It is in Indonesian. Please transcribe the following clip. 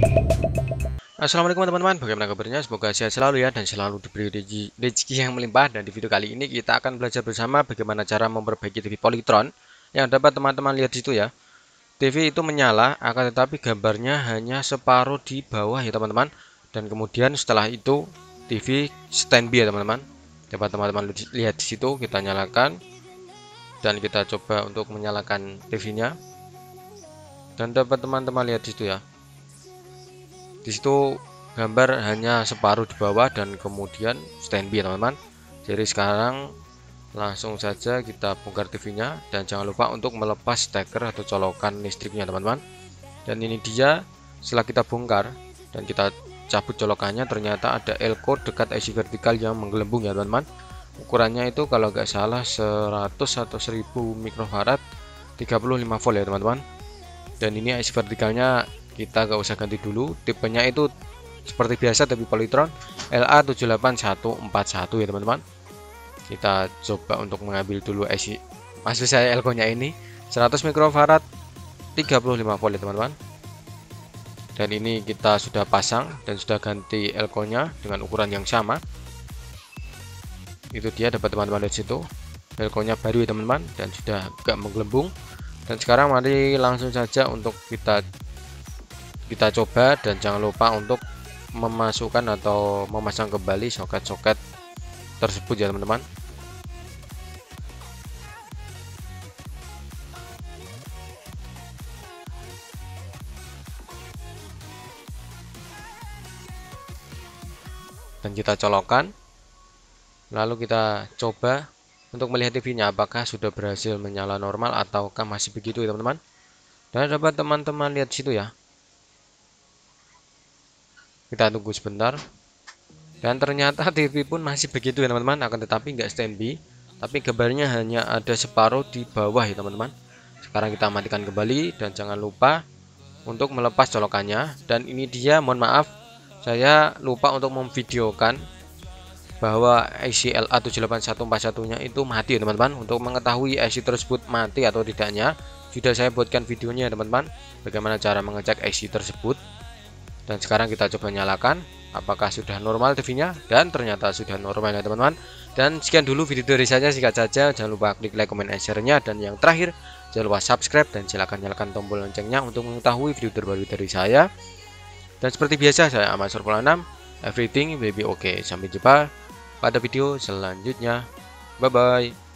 Assalamualaikum teman-teman, bagaimana kabarnya? Semoga sehat selalu ya dan selalu diberi rezeki yang melimpah. Dan di video kali ini kita akan belajar bersama bagaimana cara memperbaiki TV Polytron. Yang dapat teman-teman lihat di situ ya, TV itu menyala akan tetapi gambarnya hanya separuh di bawah ya teman-teman. Dan kemudian setelah itu TV standby ya teman-teman. Dapat teman-teman lihat di situ, kita nyalakan dan kita coba untuk menyalakan TV-nya. Dan dapat teman-teman lihat di situ ya, di situ gambar hanya separuh di bawah dan kemudian standby teman-teman. Jadi sekarang langsung saja kita bongkar TV-nya dan jangan lupa untuk melepas steker atau colokan listriknya teman-teman. Dan ini dia setelah kita bongkar dan kita cabut colokannya, ternyata ada elko dekat IC vertikal yang menggelembung ya teman-teman. Ukurannya itu kalau nggak salah 100 atau 1000 mikrofarad 35 volt ya teman-teman. Dan ini IC vertikalnya kita gak usah ganti dulu, tipenya itu seperti biasa TV Polytron LA78141 ya teman-teman. Kita coba untuk mengambil dulu IC, maksud saya elko-nya ini 100 mikrofarad 35 volt ya teman-teman. Dan ini kita sudah pasang dan sudah ganti elko-nya dengan ukuran yang sama. Itu dia, dapat teman-teman lihat situ, elko-nya baru ya teman-teman dan sudah agak menggelembung. Dan sekarang mari langsung saja untuk kita coba, dan jangan lupa untuk memasukkan atau memasang kembali soket-soket tersebut ya teman-teman. Dan kita colokkan, lalu kita coba untuk melihat TV-nya apakah sudah berhasil menyala normal ataukah masih begitu ya teman-teman. Dan dapat teman-teman lihat situ ya, kita tunggu sebentar dan ternyata TV pun masih begitu ya teman-teman, akan tetapi nggak standby, tapi gambarnya hanya ada separuh di bawah ya teman-teman. Sekarang kita matikan kembali dan jangan lupa untuk melepas colokannya. Dan ini dia, mohon maaf saya lupa untuk memvideokan bahwa IC LA78141 nya itu mati ya teman-teman. Untuk mengetahui IC tersebut mati atau tidaknya sudah saya buatkan videonya teman-teman, bagaimana cara mengecek IC tersebut. Dan sekarang kita coba nyalakan apakah sudah normal TV-nya, dan ternyata sudah normal ya teman-teman. Dan sekian dulu video dari saya, singkat saja. Jangan lupa klik like, comment, and share-nya. Dan yang terakhir, jangan lupa subscribe dan silahkan nyalakan tombol loncengnya untuk mengetahui video terbaru dari saya. Dan seperti biasa, saya Ahmad Surpul 6, everything will be okay. Sampai jumpa pada video selanjutnya. Bye bye.